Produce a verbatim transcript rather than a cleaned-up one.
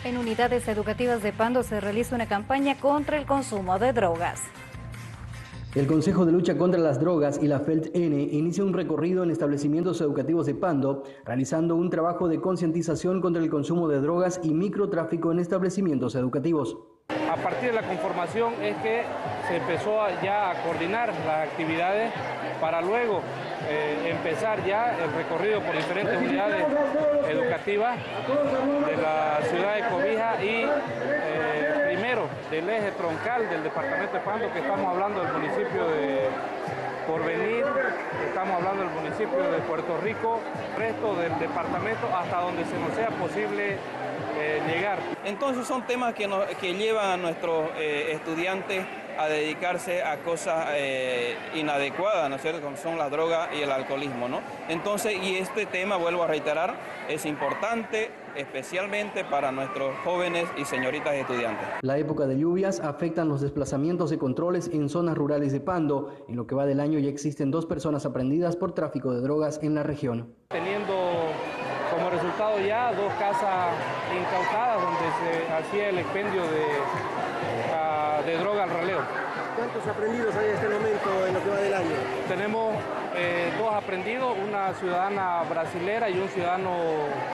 En unidades educativas de Pando se realiza una campaña contra el consumo de drogas. El Consejo de Lucha contra las Drogas y la FELT-N inicia un recorrido en establecimientos educativos de Pando, realizando un trabajo de concientización contra el consumo de drogas y microtráfico en establecimientos educativos. A partir de la conformación es que se empezó a, ya a coordinar las actividades para luego eh, empezar ya el recorrido por diferentes unidades educativas de la ciudad de Cobija y eh, primero del eje troncal del departamento de Pando, que estamos hablando del municipio de Porvenir, estamos hablando del municipio de Puerto Rico, resto del departamento hasta donde se nos sea posible eh, llegar. Entonces son temas que, nos, que llevan a nuestros eh, estudiantes a dedicarse a cosas eh, inadecuadas, ¿no es cierto?, como son la droga y el alcoholismo, ¿no? Entonces, y este tema, vuelvo a reiterar, es importante especialmente para nuestros jóvenes y señoritas estudiantes. La época de lluvias afectan los desplazamientos de controles en zonas rurales de Pando. En lo que va del año ya existen dos personas aprendidas por tráfico de drogas en la región. Teniendo como resultado ya dos casas incautadas donde se hacía el expendio de, uh, de droga al raleo. ¿Cuántos aprendidos hay en este momento en lo que va del año? Tenemos eh, dos aprendidos, una ciudadana brasilera y un ciudadano